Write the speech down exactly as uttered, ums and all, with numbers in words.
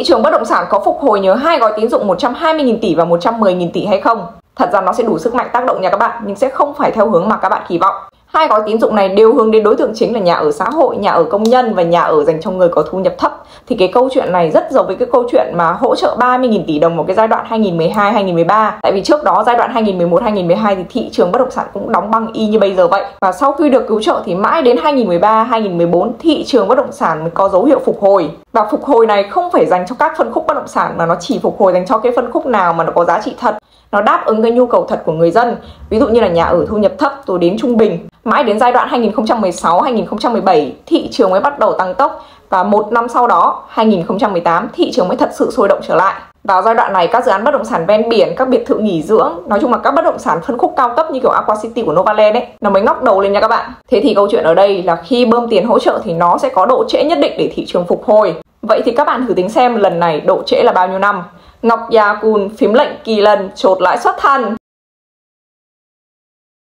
thị trường bất động sản có phục hồi nhờ hai gói tín dụng một trăm hai mươi nghìn tỷ và một trăm mười nghìn tỷ hay không? Thật ra nó sẽ đủ sức mạnh tác động nha các bạn, nhưng sẽ không phải theo hướng mà các bạn kỳ vọng. Hai gói tín dụng này đều hướng đến đối tượng chính là nhà ở xã hội, nhà ở công nhân và nhà ở dành cho người có thu nhập thấp. Thì cái câu chuyện này rất giống với cái câu chuyện mà hỗ trợ ba mươi nghìn tỷ đồng vào cái giai đoạn hai nghìn mười hai hai nghìn mười ba. Tại vì trước đó giai đoạn hai nghìn mười một hai nghìn mười hai thì thị trường bất động sản cũng đóng băng y như bây giờ vậy. Và sau khi được cứu trợ thì mãi đến hai nghìn mười ba hai nghìn mười bốn thị trường bất động sản mới có dấu hiệu phục hồi. Và phục hồi này không phải dành cho các phân khúc bất động sản mà nó chỉ phục hồi dành cho cái phân khúc nào mà nó có giá trị thật. Nó đáp ứng cái nhu cầu thật của người dân. Ví dụ như là nhà ở thu nhập thấp rồi đến trung bình. Mãi đến giai đoạn hai nghìn không trăm mười sáu hai nghìn không trăm mười bảy thị trường mới bắt đầu tăng tốc. Và một năm sau đó, hai nghìn không trăm mười tám, thị trường mới thật sự sôi động trở lại. Vào giai đoạn này, các dự án bất động sản ven biển, các biệt thự nghỉ dưỡng, nói chung là các bất động sản phân khúc cao cấp như kiểu Aqua City của Novaland ấy, nó mới ngóc đầu lên nha các bạn. Thế thì câu chuyện ở đây là khi bơm tiền hỗ trợ thì nó sẽ có độ trễ nhất định để thị trường phục hồi. Vậy thì các bạn thử tính xem lần này độ trễ là bao nhiêu năm? Ngọc Gia Cun phím lệnh kỳ lần chốt lãi suất thần.